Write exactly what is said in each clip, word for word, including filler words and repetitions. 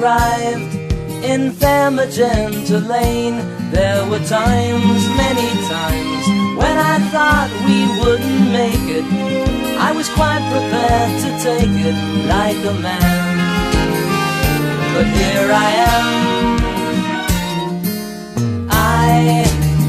arrived in fair Magentalane, there were times, many times, when I thought we wouldn't make it. I was quite prepared to take it like a man. But here I am. I,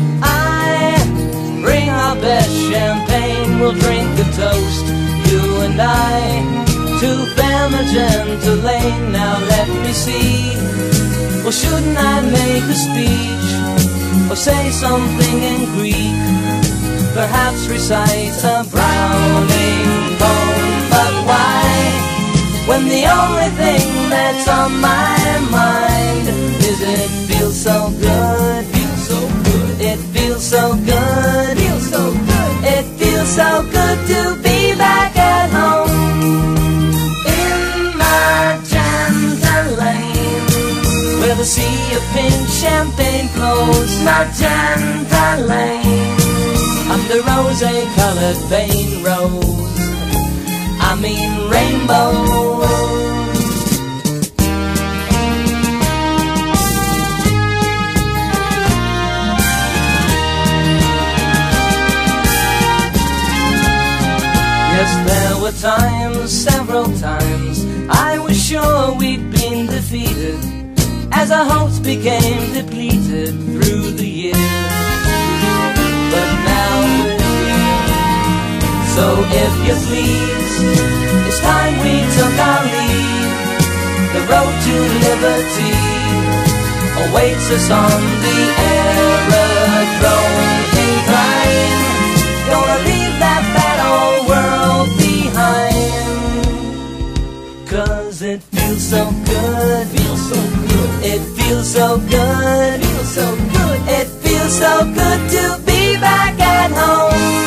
I bring our best champagne. We'll drink a toast, you and I, to fair Magentalane. Now let me see. Or shouldn't I make a speech, or say something in Greek, perhaps recite a Browning poem? But why, when the only thing that's on my mind is it feels so good, feels so good, it feels so good, feels so good, it feels so good to be back at home in Magentalane, where the sea of pink champagne flows. Magentalane, under rose-colored vein rose, I mean rainbows. Yes, there were times, several times, I was sure we'd been defeated, as our hopes became depleted through the years. But now we're here, so if you please, it's time we took our leave. The road to liberty awaits us on the aerodrome incline. Gonna leave that bad old world behind, 'cause it feels so good, feels so good, it feels so good, feels so good, it feels so good to be back at home.